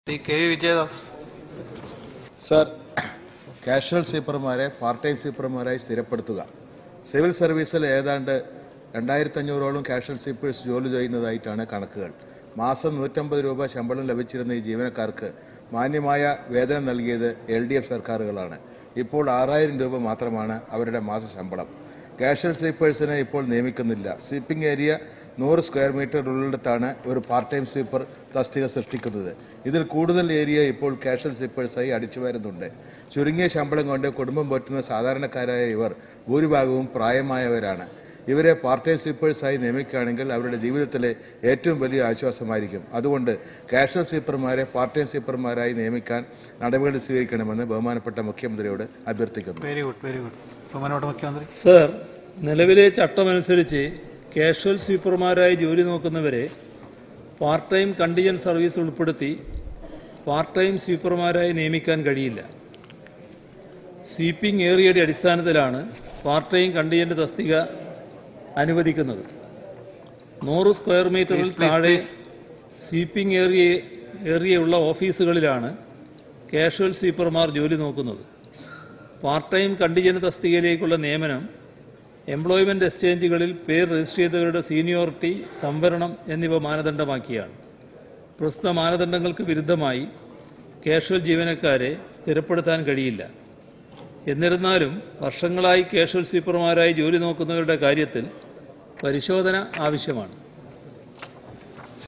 K Vijayadas sir, casual സ്വീപ്പർമാരെ part time സ്വീപ്പർമാരായി സ്ഥിരപ്പെടുത്തുക. സിവിൽ സർവീസിൽ ഏതാണ്ട് 2500ഓളം കാഷ്വൽ സ്വീപ്പേഴ്സ് ജോലി ചെയ്യുന്നതായിട്ടാണ് കണക്കുകൾ. മാസം 150 രൂപ ശമ്പളം ലഭിച്ചിരുന്ന ഈ ജീവനക്കാർക്ക് മാന്യമായ വേതനം നൽകിയത് LDF സർക്കാരുകളാണ്. ഇപ്പോൾ 6000 രൂപ മാത്രമാണ് അവരുടെ മാസ ശമ്പളം. കാഷ്വൽ സ്വീപ്പേഴ്സിനെ ഇപ്പോൾ നിയമിക്കുന്നില്ല. സ്വീപ്പിംഗ് ഏരിയ 100 സ്ക്വയർ മീറ്റർ ഉള്ളിടത്താണ് ഒരു പാർട്ട് ടൈം സ്വീപ്പർ തസ്തിക സൃഷ്ടിക്കുന്നത്. ഇതിൽ കൂടുതൽ ഏരിയ ഇപ്പോൾ കാഷ്വൽ സ്വീപ്പേഴ്സായി അടിച്ചു വരുന്നുണ്ട്. ചുരുങ്ങിയ ശമ്പളം കൊണ്ട് കുടുംബം പോറ്റുന്ന സാധാരണക്കാരായ ഇവർ ഭൂരിഭാഗവും പ്രായമായവരാണ്. ഇവരെ പാർട്ട് ടൈം സ്വീപ്പേഴ്സായി നിയമിക്കുകയാണെങ്കിൽ അവരുടെ ജീവിതത്തിലെ ഏറ്റവും വലിയ ആശ്വാസമായിരിക്കും. അതുകൊണ്ട് കാഷ്വൽ സ്വീപ്പർമാരെ പാർട്ട് ടൈം സ്വീപ്പർമാരായി നിയമിക്കാൻ നടപടികൾ സ്വീകരിക്കണമെന്ന് ബഹുമാനപ്പെട്ട മുഖ്യമന്ത്രിയോട് അഭ്യർത്ഥിക്കുന്നു. വെരി ഗുഡ് ബഹുമാനപ്പെട്ട മുഖ്യമന്ത്രി. സർ, നിലവിലെ ചട്ടമനുസരിച്ച് കാഷ്വൽ സ്വീപ്പർമാരായി ജോലി നോക്കുന്നവരെ പാർട്ട് ടൈം കണ്ടിജന്റ് സർവീസ് ഉൾപ്പെടുത്തി പാർട്ട് ടൈം സ്വീപ്പർമാരായി നിയമിക്കാൻ കഴിയില്ല. സ്വീപ്പിംഗ് ഏരിയയുടെ അടിസ്ഥാനത്തിലാണ് പാർട്ട് ടൈം കണ്ടിജന്റ് തസ്തിക അനുവദിക്കുന്നത്. 100 സ്ക്വയർ മീറ്ററിൽ താഴെ സ്വീപ്പിംഗ് ഏരിയയുള്ള ഓഫീസുകളിലാണ് കാഷ്വൽ സ്വീപ്പർമാർ ജോലി നോക്കുന്നത്. പാർട്ട് ടൈം കണ്ടിജന്റ് തസ്തികയിലേക്കുള്ള നിയമനം എംപ്ലോയ്മെൻറ്റ് എക്സ്ചേഞ്ചുകളിൽ പേര് രജിസ്റ്റർ ചെയ്തവരുടെ സീനിയോറിറ്റി, സംവരണം എന്നിവ മാനദണ്ഡമാക്കിയാണ്. പ്രസ്തുത മാനദണ്ഡങ്ങൾക്ക് വിരുദ്ധമായി കാഷ്വൽ ജീവനക്കാരെ സ്ഥിരപ്പെടുത്താൻ കഴിയില്ല. എന്നിരുന്നാലും വർഷങ്ങളായി കാഷ്വൽ സ്വീപ്പർമാരായി ജോലി നോക്കുന്നവരുടെ കാര്യത്തിൽ പരിശോധന ആവശ്യമാണ്.